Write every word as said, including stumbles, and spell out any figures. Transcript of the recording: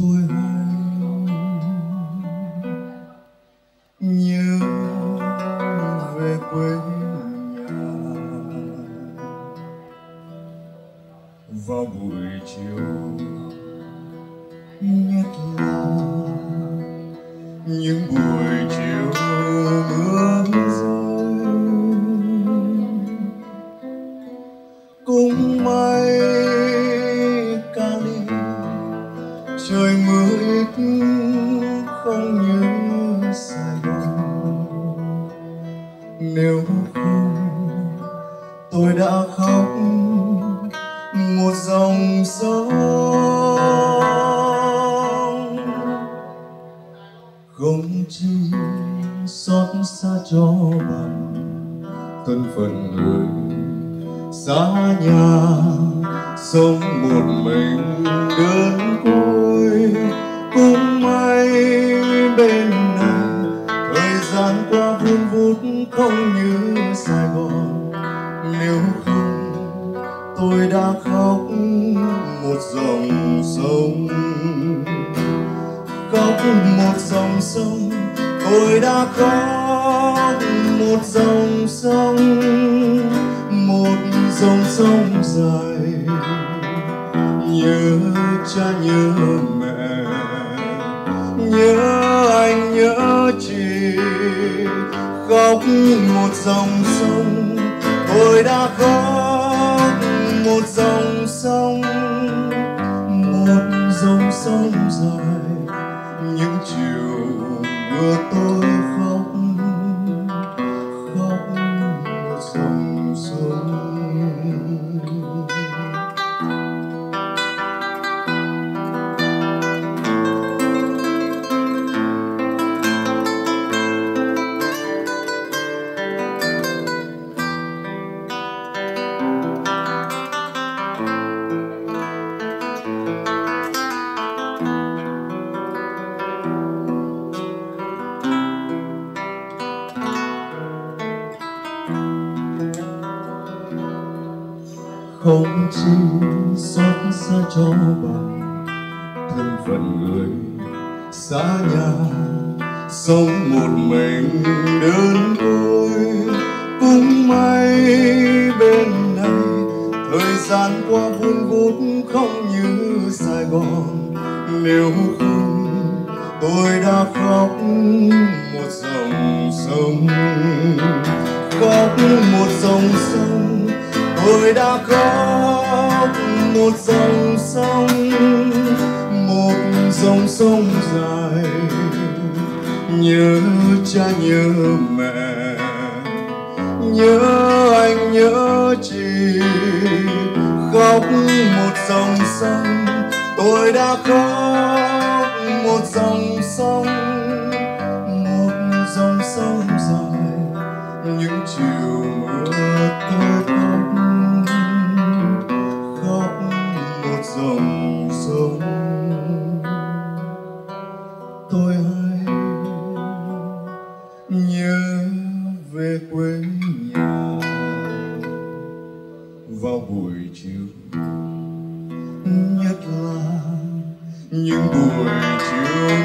tôi hay nhớ về quê nhà vào buổi chiều, nhất là những buổi chiều mưa rơi. Cũng may Cali trời mưa ít không như Sài Gòn, nếu không tôi đã khóc một dòng sông. Không chi xót xa cho bằng thân phận người xa nhà, sống một mình đơn côi. Cũng may bên này thời gian qua vun vút không như Sài Gòn, nếu không tôi đã khóc một dòng sông. Khóc một dòng sông, tôi đã khóc một dòng sông, một dòng sông dài. Nhớ cha nhớ mẹ, nhớ anh nhớ chị. Khóc một dòng sông, tôi đã khóc một dòng sông, một dòng sông dài. Những chiều mưa tôi khóc, khóc một dòng sông. Không chi xót xa cho bằng thân phận người xa nhà, sống một mình đơn côi. Cũng may bên này thời gian qua vun vút không như Sài Gòn, nếu không tôi đã khóc một dòng sông. Khóc một dòng sông, tôi đã khóc một dòng sông, một dòng sông dài. Nhớ cha nhớ mẹ, nhớ anh nhớ chị. Khóc một dòng sông, tôi đã khóc một dòng sông, một dòng sông dài. Những chiều mưa tôi khóc, khóc một dòng sông. Tôi hay nhớ về quê nhà vào buổi chiều, nhất là những buổi chiều